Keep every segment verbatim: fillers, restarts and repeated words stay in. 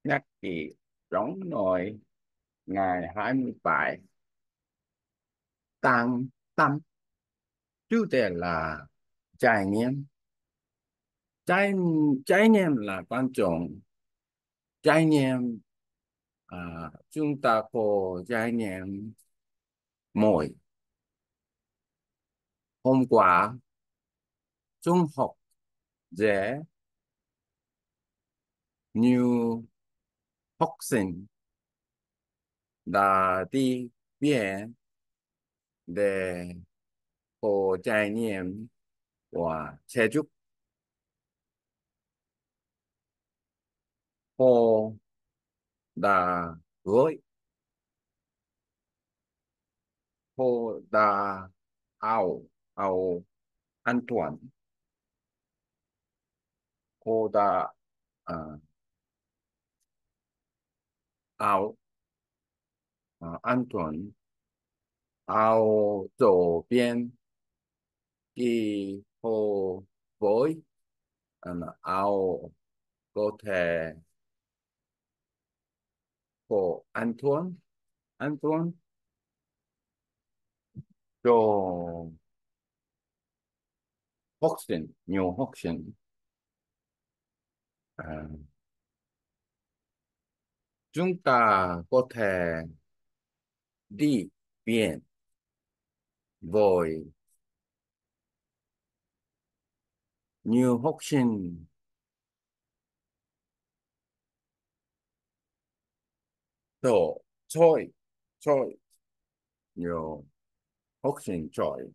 nhắc chị giống nồi ngày hai mươi bảy tăng tâm. Chủ đề là trải nghiệm. Trải trải nghiệm là quan trọng. Trải nghiệm, à, chúng ta có trải nghiệm mỗi hôm qua trung học dễ như học sinh đã đi biển để có trải nghiệm của Jeju. Họ đã gửi họ đã ao ao an toàn. Họ đã à, ao à, an toàn ao左边đi hồ với à, ao có thể có an toàn an toàn cho học sinh, nhiều học sinh. À, chúng ta có thể đi biển với nhiều học sinh. Tổ chơi chơi nhiều học sinh chơi.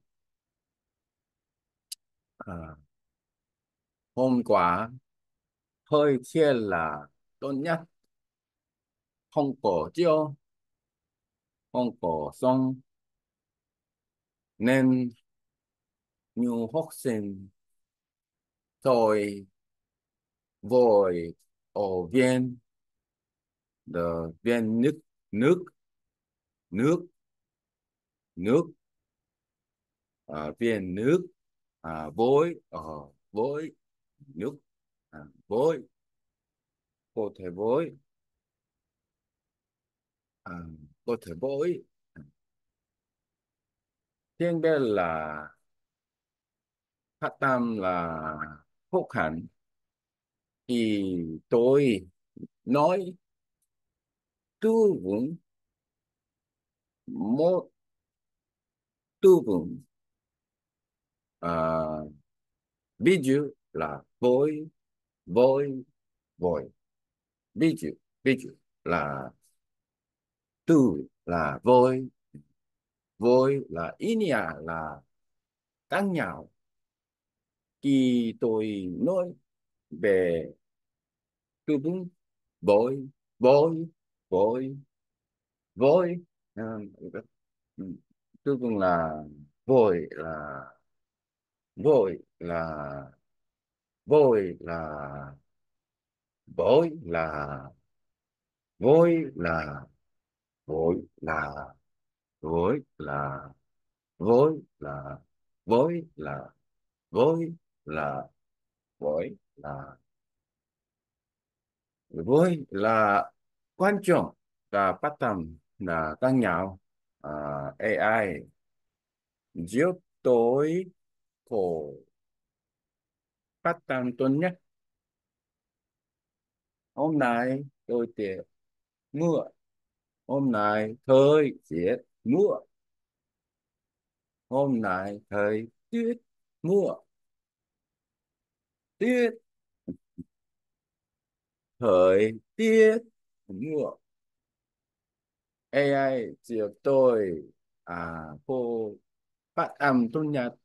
À, hôm qua hơi thiên là tốt nhất, không có chiều, không có sông, nên nhiều học sinh tôi vội ở viên the viên nước nước nước nước à, viên nước à, với ở với nước à, với có thể với à, có thể với trên bên là phát âm là khó khăn thì tôi nói tư vựng một tư vựng, à, ví dụ là với với với ví dụ ví dụ là từ là với với là ý nghĩa là khác nhau. Khi tôi nói về tư vựng với với với với à, tư vựng là với là với là với là với là với là với là với là với là với là với là với là với là quan trọng và bắt tâm là tăng nhau. à, a i giúp tôi có bắt tâm tốt nhất. Hôm nay tôi tiện mưa, hôm nay thời tiết mưa, hôm nay thời tiết mưa, tiết thời tiết mưa. a i giúp tôi à cô phát âm tốt nhất.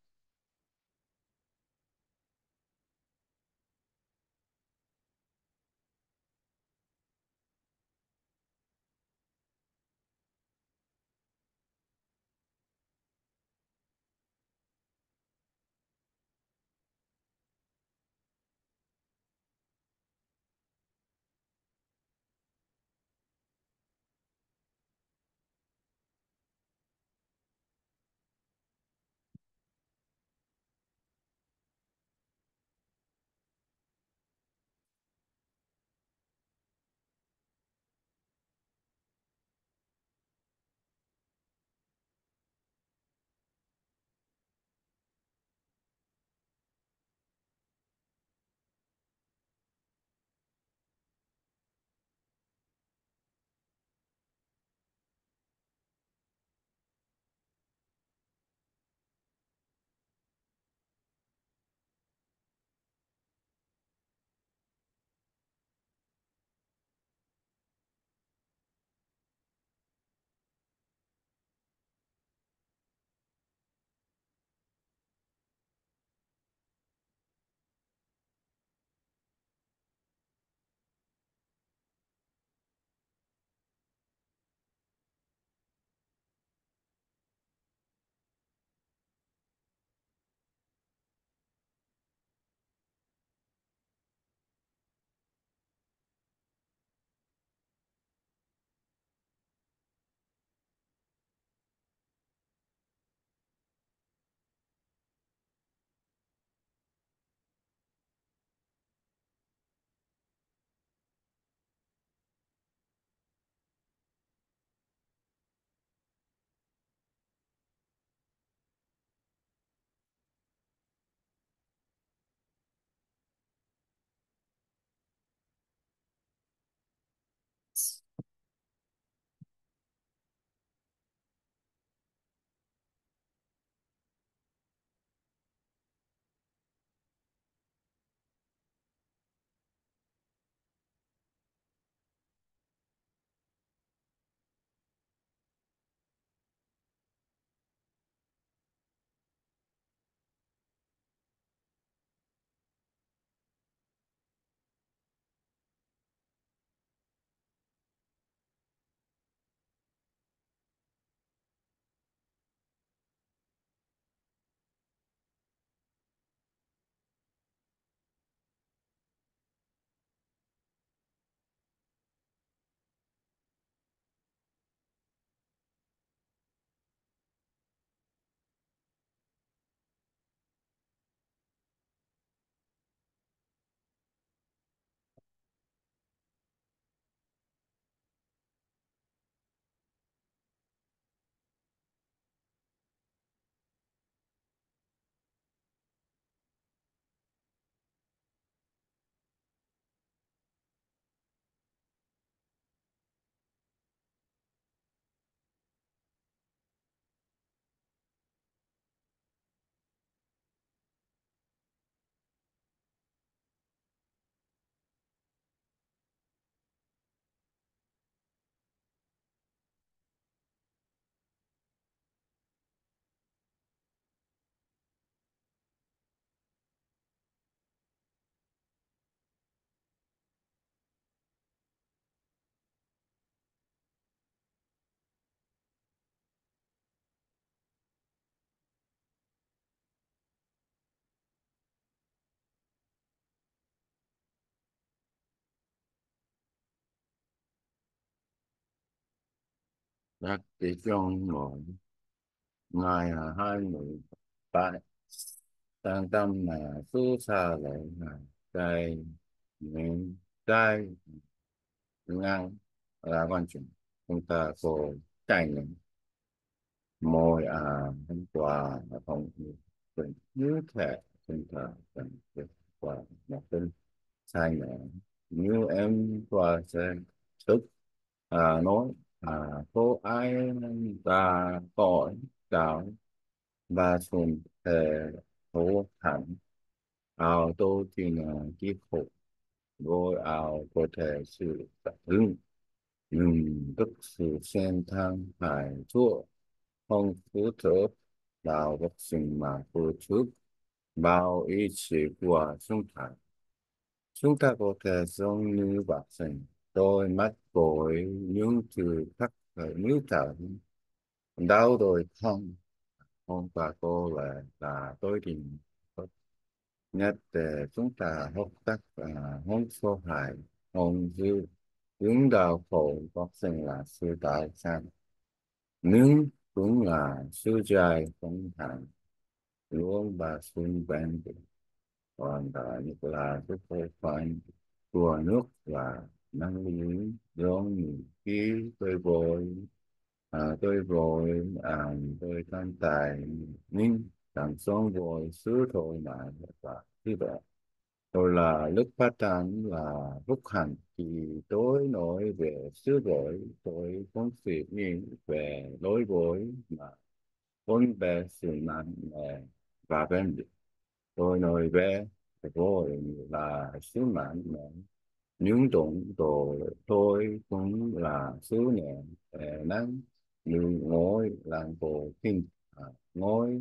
Các cái trong một ngày là hai mươi tại sang tâm là số xa lại là cái những cái ngang là quan trọng. Chúng ta có trải nghiệm mỗi à hôm qua là không như thế chúng ta cần vượt qua một tin sai lệch như em qua sẽ tức à, nói à, cô ai ta tội đạo và xuân thể thổ hẳn ảo tô thì là kiếp khổ rồi ảo có thể sự phản ứng nhưng tức sự xem thang hải chúa không phú thở đạo vật sinh mà phù trước bao ý chí của chúng ta. Chúng ta có thể giống như bác sinh, đôi mắt với những thứ khắc ở như thật, đau đôi không, không và cô là là tôi định tốt nhất để chúng ta học tập và không số hại, không dư những đau khổ bác sinh là sự đại sản, nhưng cũng là sự dài không hạn, luôn và xung quanh còn đó như là cái phổ phản của nước và năng lượng giống như khí tôi vội à, tôi vội à, tôi tan tài nhưng càng sống vội xứ thôi mà và như vậy tôi là lúc phát triển là lúc hành thì tôi nói về xứ vội tôi không suy nghĩ về lối vội mà vốn về sự mạnh mẽ và bền bỉ tôi nói về rồi là sứ mạng mà những tụng đồ tôi cũng là sứ nhẹ eh, nắng như ngôi làng cổ kinh à, ngôi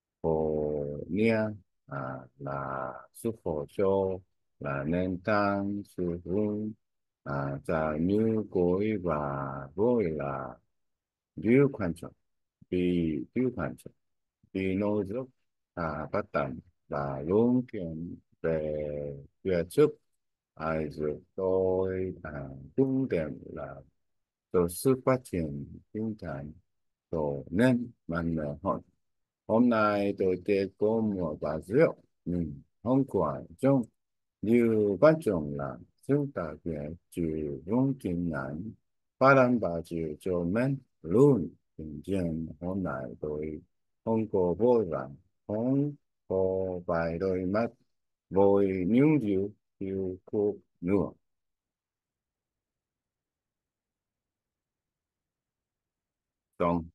cổ nia à, là xuất khẩu cho là nền tảng sự hướng à, và như cối và vôi là điều quan trọng vì điều quan trọng vì nó giúp à, phát triển và luôn kiện về về trước ai giúp tôi à, cung điểm là cho sự phát triển kinh tế cho nên mình hỏi hôm nay tôi sẽ có một vài rượu nhưng không quan trọng như quan trọng là chúng ta phải chịu những kinh nghiệm phát triển và chịu cho mình luôn tình trạng hôm nay tôi không có vội vàng không có vài đôi mắt vội những điều yêu cuộc nữa. Xong